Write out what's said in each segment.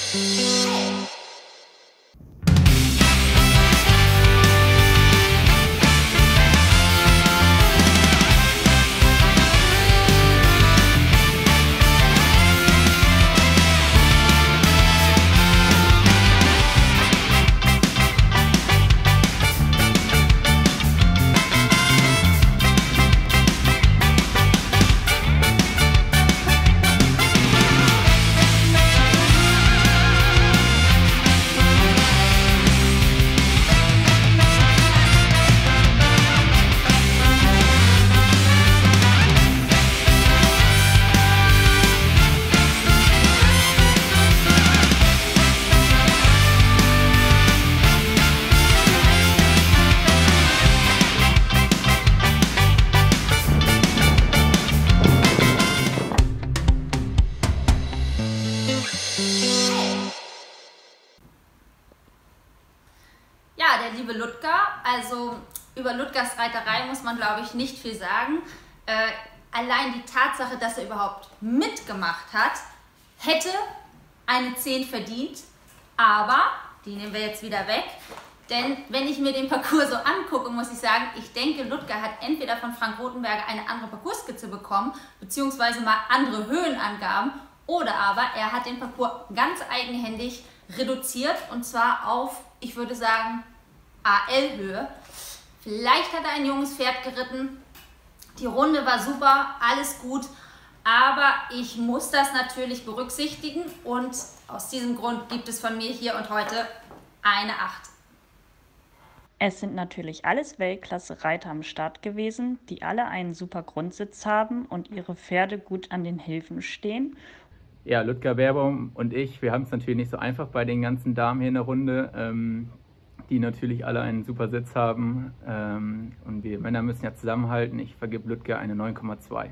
Ja, der liebe Ludger, also über Ludgers Reiterei muss man, glaube ich, nicht viel sagen. Allein die Tatsache, dass er überhaupt mitgemacht hat, hätte eine 10 verdient, aber die nehmen wir jetzt wieder weg. Denn wenn ich mir den Parcours so angucke, muss ich sagen, ich denke, Ludger hat entweder von Frank Rothenberger eine andere Parcoursskizze bekommen, beziehungsweise mal andere Höhenangaben, oder aber er hat den Parcours ganz eigenhändig reduziert, und zwar auf, ich würde sagen, AL-Höhe. Vielleicht hat er ein junges Pferd geritten, die Runde war super, alles gut, aber ich muss das natürlich berücksichtigen, und aus diesem Grund gibt es von mir hier und heute eine 8. Es sind natürlich alles Weltklasse-Reiter am Start gewesen, die alle einen super Grundsitz haben und ihre Pferde gut an den Hilfen stehen. Ja, Ludger Beerbaum und ich, wir haben es natürlich nicht so einfach bei den ganzen Damen hier in der Runde, die natürlich alle einen super Sitz haben. Und wir Männer müssen ja zusammenhalten. Ich vergebe Ludger eine 9,2.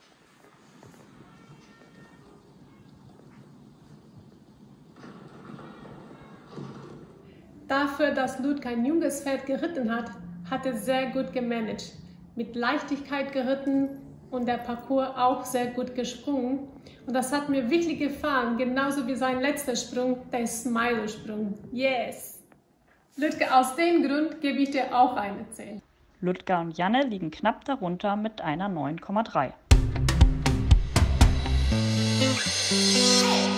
Dafür, dass Ludger ein junges Pferd geritten hat, hat er sehr gut gemanagt. Mit Leichtigkeit geritten und der Parcours auch sehr gut gesprungen. Und das hat mir wirklich gefallen, genauso wie sein letzter Sprung, der Smile-Sprung. Yes! Ludger, aus dem Grund gebe ich dir auch eine 10. Ludger und Janne liegen knapp darunter mit einer 9,3.